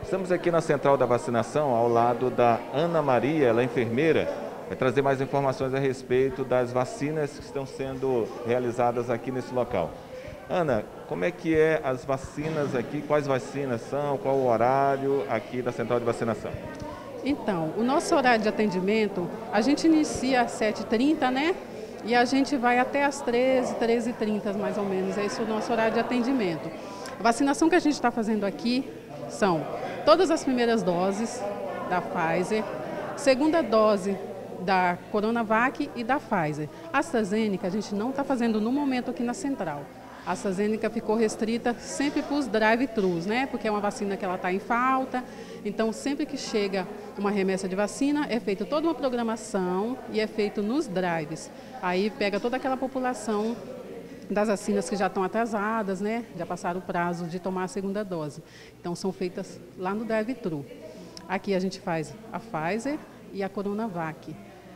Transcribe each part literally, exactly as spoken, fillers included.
Estamos aqui na Central da Vacinação, ao lado da Ana Maria, ela é enfermeira, vai trazer mais informações a respeito das vacinas que estão sendo realizadas aqui nesse local. Ana, como é que é as vacinas aqui? Quais vacinas são? Qual o horário aqui da Central de Vacinação? Então, o nosso horário de atendimento, a gente inicia às sete e trinta, né? E a gente vai até às treze, treze e trinta mais ou menos. Esse é o nosso horário de atendimento. A vacinação que a gente está fazendo aqui são todas as primeiras doses da Pfizer, segunda dose da Coronavac e da Pfizer. A AstraZeneca a gente não está fazendo no momento aqui na Central. A AstraZeneca ficou restrita sempre para os drive-thrus, né? Porque é uma vacina que ela está em falta. Então, sempre que chega uma remessa de vacina, é feita toda uma programação e é feito nos drives. Aí pega toda aquela população das vacinas que já estão atrasadas, né? Já passaram o prazo de tomar a segunda dose. Então, são feitas lá no drive-thru. Aqui a gente faz a Pfizer e a Coronavac.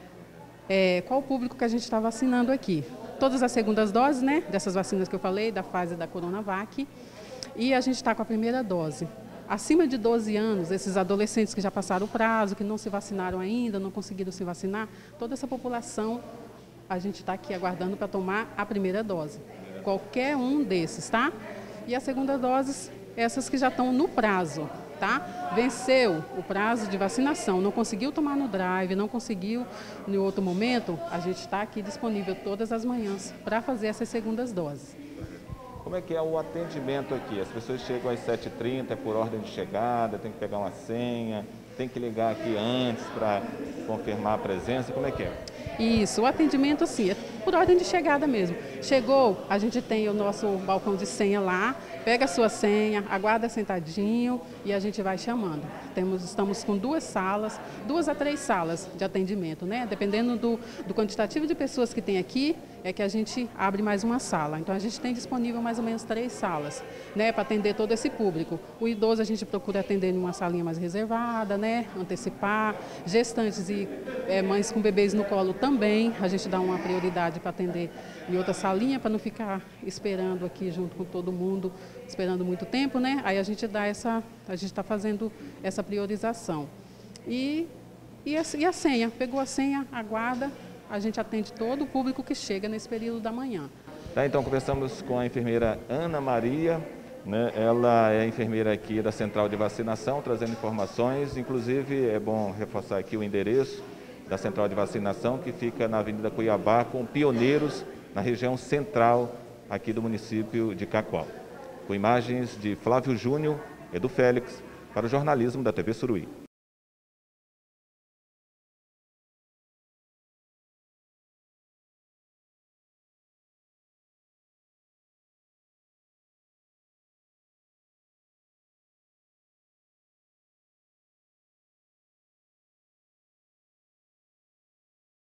É, qual o público que a gente está vacinando aqui? Todas as segundas doses, né, dessas vacinas que eu falei, da Pfizer e da Coronavac, e a gente está com a primeira dose. Acima de doze anos, esses adolescentes que já passaram o prazo, que não se vacinaram ainda, não conseguiram se vacinar, toda essa população a gente está aqui aguardando para tomar a primeira dose. Qualquer um desses, tá? E a segunda dose, essas que já estão no prazo. Tá? Venceu o prazo de vacinação, não conseguiu tomar no drive, não conseguiu em outro momento, a gente está aqui disponível todas as manhãs para fazer essas segundas doses. Como é que é o atendimento aqui? As pessoas chegam às sete e trinta, é por ordem de chegada, tem que pegar uma senha, tem que ligar aqui antes para confirmar a presença, como é que é? Isso, o atendimento assim, é por ordem de chegada mesmo. Chegou, a gente tem o nosso balcão de senha lá, pega a sua senha, aguarda sentadinho e a gente vai chamando. Temos, estamos com duas salas, duas a três salas de atendimento, né? Dependendo do, do quantitativo de pessoas que tem aqui, é que a gente abre mais uma sala. Então a gente tem disponível mais ou menos três salas, né? Para atender todo esse público. O idoso a gente procura atender em uma salinha mais reservada, né? Antecipar. Gestantes e é, mães com bebês no colo também, a gente dá uma prioridade para atender em outra salinha, para não ficar esperando aqui junto com todo mundo, esperando muito tempo, né? Aí a gente dá essa, a gente está fazendo essa priorização. E, e, a, e a senha, pegou a senha, aguarda, a gente atende todo o público que chega nesse período da manhã. Tá, então conversamos com a enfermeira Ana Maria, né? Ela é enfermeira aqui da Central de Vacinação, trazendo informações, inclusive é bom reforçar aqui o endereço da Central de Vacinação, que fica na Avenida Cuiabá, com pioneiros na região central aqui do município de Cacoal. Com imagens de Flávio Júnior, Edu Félix, para o jornalismo da T V Suruí.